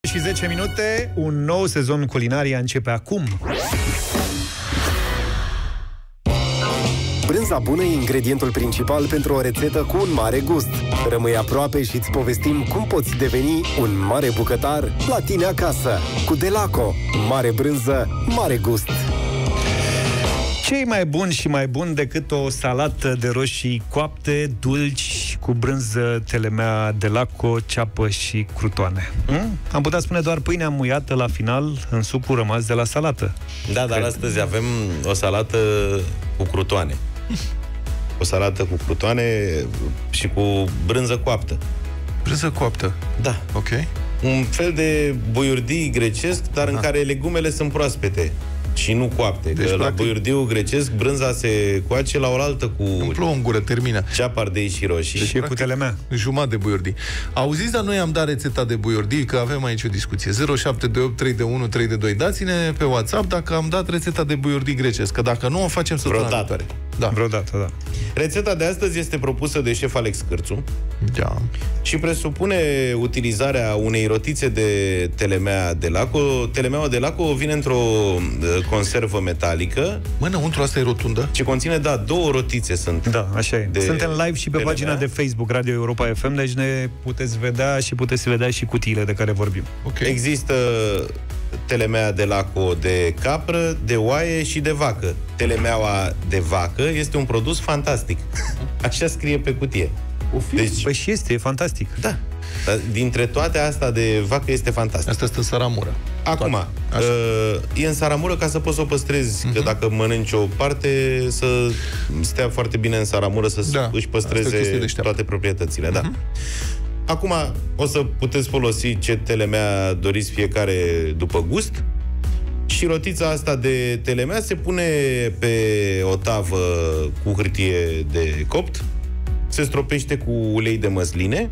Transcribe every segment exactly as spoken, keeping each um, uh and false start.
Și zece minute, un nou sezon Culinaria începe acum. Brânza bună e ingredientul principal pentru o rețetă cu un mare gust. Rămâi aproape și îți povestim cum poți deveni un mare bucătar la tine acasă. Cu Delaco, mare brânză, mare gust. Ce e mai bun și mai bun decât o salată de roșii coapte, dulci, cu brânză telemea Delaco, ceapă și crutoane? Hmm? Am putea spune doar pâinea muiată la final în sucul rămas de la salată. Da, dar astăzi avem o salată cu crutoane. O salată cu crutoane și cu brânză coaptă. Brânză coaptă? Da. Ok. Un fel de buiurdii grecesc, dar Aha. în care legumele sunt proaspete și nu coapte. Deci, că la buiurdiul grecesc, brânza se coace la oaltă cu... Îmi plouă în gură, termină. Ceapă, ardei și roșii. Deci și cu telemea. Jumătate de buiurdii. Auziți, dar noi am dat rețeta de buiurdii, că avem aici o discuție. zero șapte doi opt trei unu trei doi. Dați-ne pe WhatsApp dacă am dat rețeta de buiurdii grecesc, că dacă nu, o facem săptămâna viitoare. Da. Vreodată, da. Rețeta de astăzi este propusă de șef Alex Cârțu. Da. Și presupune utilizarea unei rotițe de telemea Delaco. Telemeaua Delaco vine într-o conservă metalică. Mă, înăuntru asta e rotundă? Ce conține, da, două rotițe sunt. Da, așa e. Suntem live și pe telemea. Pagina de Facebook Radio Europa F M, deci ne puteți vedea și puteți vedea și cutiile de care vorbim. Okay. Există telemea Delaco de capră, de oaie și de vacă. Telemeaua de vacă este un produs fantastic. Așa scrie pe cutie. Deci, păi și este, e fantastic. Da. Dar dintre toate asta de vacă este fantastic. Asta este în saramură. Acum, uh, e în saramură ca să poți să o păstrezi, uh-huh. că dacă mănânci o parte, să stea foarte bine în saramură, să da. își păstreze toate proprietățile. Uh-huh. Da. Acum, o să puteți folosi ce telemea doriți fiecare după gust. Și rotița asta de telemea se pune pe o tavă cu hârtie de copt, se stropește cu ulei de măsline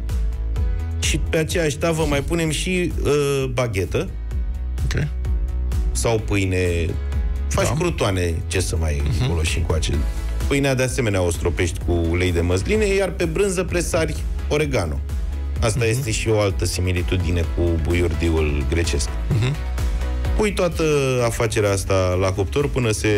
și pe aceeași tavă mai punem și uh, baghetă. Okay. Sau pâine. Faci da. crutoane, ce să mai uh-huh. folosim cu acel. Pâinea de asemenea o stropești cu ulei de măsline, iar pe brânză presari oregano. Asta uh-huh. este și o altă similitudine cu buiurdiul grecesc. Uh-huh. Pui toată afacerea asta la cuptor până se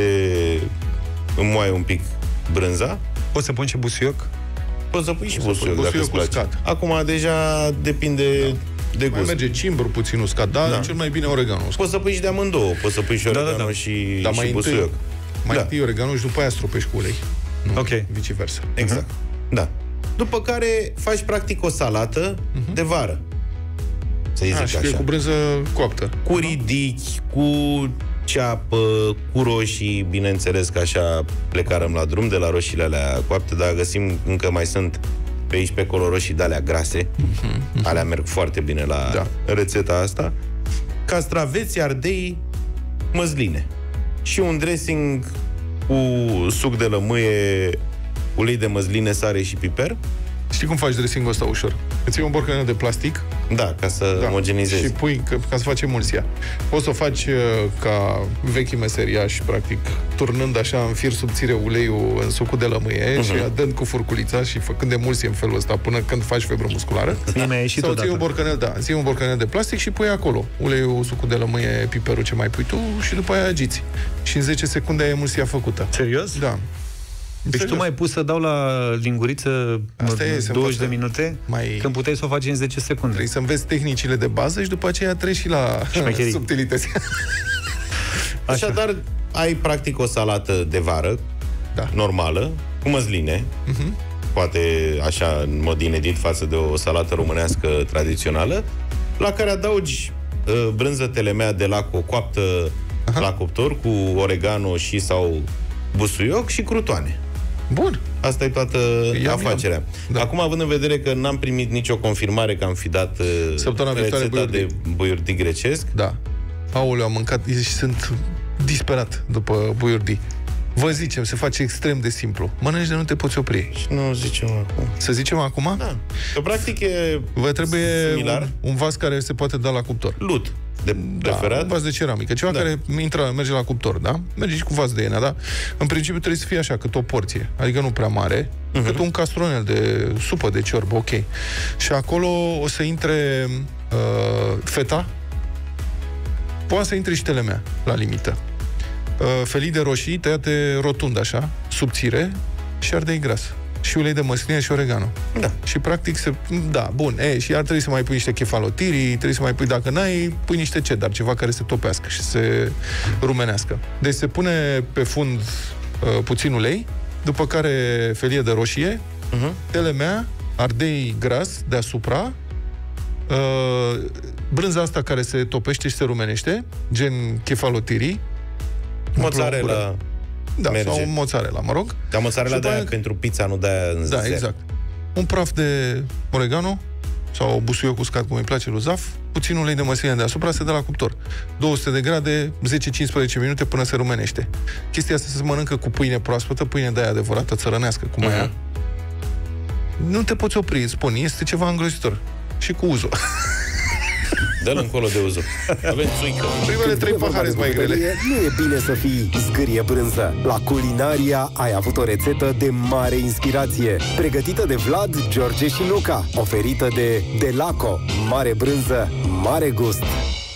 înmoaie un pic brânza. Poți să pun și busuioc? Poți să pui și busuioc, dacă îți place. Acum deja depinde da. de gust. Mai merge cimbru, puțin uscat, dar da. cel mai bine oregano uscat. Poți să pui și de amândouă. Poți să pui și oregano da, da, da. și, da, și mai busuioc. Întâi, mai da. întâi oregano și după aia stropești cu ulei. Nu, ok. Viceversa. Exact. Uh-huh. Da. După care faci practic o salată uh-huh. de vară. Să-i zic A, și așa. Cu brânză coaptă. Cu ridichi, cu ceapă, cu roșii, bineînțeles că așa plecarăm la drum de la roșiile alea coapte, dar găsim, încă mai sunt pe aici, pe acolo roșii de alea grase. Uh-huh. Alea merg foarte bine la da. rețeta asta. Castraveți, ardei, măsline. Și un dressing cu suc de lămâie, ulei de măsline, sare și piper. Știi cum faci dressing-ul ăsta ușor? Îți iei un borcanel de plastic. Da, ca să da. omogenizezi. Și pui, ca, ca să faci emulsia. Poți să o faci uh, ca vechi meseriași, practic, turnând așa în fir subțire uleiul în sucul de lămâie uh-huh. și dând cu furculița și făcând emulsie în felul ăsta până când faci febră musculară. Sau îți iei un borcanel, da, îți iei un borcanel de plastic și pui acolo uleiul, sucul de lămâie, piperul ce mai pui tu și după aia agiți. Și în zece secunde ai emulsia făcută. Serios? Da. Deci tu m-ai pus să dau la linguriță douăzeci de minute mai... când puteai să o faci în zece secunde. Trebuie să înveți tehnicile de bază și după aceea treci și la subtilități. Așadar, ai practic o salată de vară da. normală, cu măsline, uh-huh. poate așa în mod inedit față de o salată românească tradițională, la care adaugi uh, brânză telemea Delaco coaptă uh-huh. la cuptor cu oregano și sau busuioc și crutoane. Bun. Asta e toată iam, afacerea. Iam. Da. Acum, având în vedere că n-am primit nicio confirmare că am fi dat săptămâna rețeta de buiurdi grecesc. Da. Aoleu, am mâncat și sunt disperat după buiurdi. Vă zicem, se face extrem de simplu. Mănânci de nu te poți opri. Și nu zicem acum. Să zicem acum? Da. Că practic e Vă trebuie similar. Un, un vas care se poate da la cuptor. Lut. De preferat. Da, un vas de ceramică. Ceva da. care intră, merge la cuptor, da? Merge și cu vas de iena, da? În principiu trebuie să fie așa, cât o porție. Adică nu prea mare, uh-huh. cât un castronel de supă de ciorbă, ok. Și acolo o să intre uh, feta, Poate să intre și telemea, la limită. Uh, felii de roșii tăiate rotund, așa, subțire, și ardei gras. Și ulei de măsline și oregano. Da. Și practic se... Da, bun. E, și ar trebui să mai pui niște chefalotirii, trebuie să mai pui, dacă n-ai, pui niște cheddar, ceva care se topească și se rumenească. Deci se pune pe fund uh, puțin ulei, după care felie de roșie, uh-huh. telemea, ardei gras deasupra, uh, brânza asta care se topește și se rumenește, gen chefalotirii, mozzarella. Da, merge. Sau mozzarella, mă rog. Dar mozzarella de aia pentru pizza, nu de aia în Da, zer. exact. Un praf de oregano sau o busuioc uscat, cum îi place lui Zaf, puțin ulei de măsline deasupra, se dă la cuptor. două sute de grade, zece-cincisprezece minute până se rumenește. Chestia asta se mănâncă cu pâine proaspătă, pâine de aia adevărată, țărănească, cum uh-huh. aia. Nu te poți opri, îți spun, este ceva îngrozitor. Și cu uzo. Dă-l încolo de uzo. Avem țuică. Primele trei pahare mai grele. Nu e bine să fii zgârie brânză. La Culinaria ai avut o rețetă de mare inspirație, pregătită de Vlad, George și Luca, oferită de Delaco. Mare brânză, mare gust.